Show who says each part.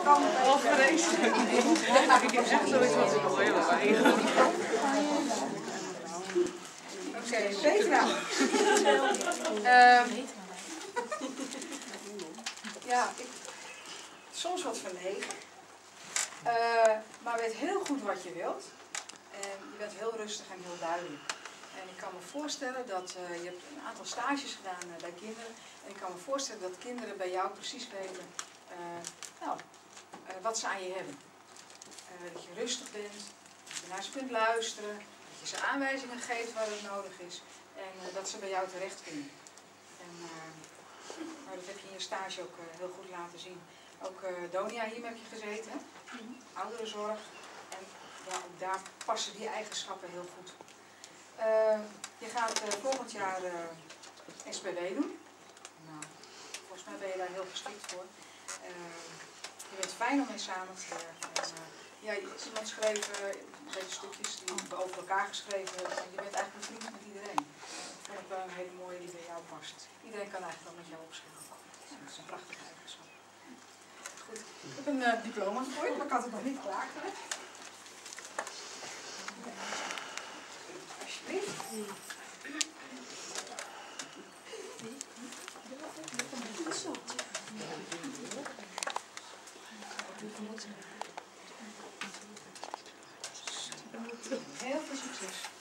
Speaker 1: Al vreselijk. Ik heb echt zoiets wat ik nog willen eigenlijk.
Speaker 2: Oké, Petra. Ja, soms wat verlegen. Maar weet heel goed wat je wilt. En je bent heel rustig en heel duidelijk. En ik kan me voorstellen dat je hebt een aantal stages gedaan bij kinderen. En ik kan me voorstellen dat kinderen bij jou precies weten wat ze aan je hebben. Dat je rustig bent, dat je naar ze kunt luisteren, dat je ze aanwijzingen geeft waar het nodig is. En dat ze bij jou terecht kunnen. En dat heb je in je stage ook heel goed laten zien. Ook Donia, hier heb je gezeten, hè? Ouderenzorg. En ja, ook daar passen die eigenschappen heel goed. Je gaat volgend jaar SPW doen. Nou, volgens mij ben je daar heel geschikt voor. Je bent fijn om mee samen te werken. Ja, iemand schreef deze stukjes die we over elkaar geschreven hebben. En je bent eigenlijk bevriend met iedereen. Dat vond ik wel een hele mooie die bij jou past. Iedereen kan eigenlijk wel met jou opschrijven. Ja, dat is een prachtige eigenschap. Goed, ik heb een diploma voor je, maar ik had het nog niet klaargelegd. Alsjeblieft. Heel veel succes.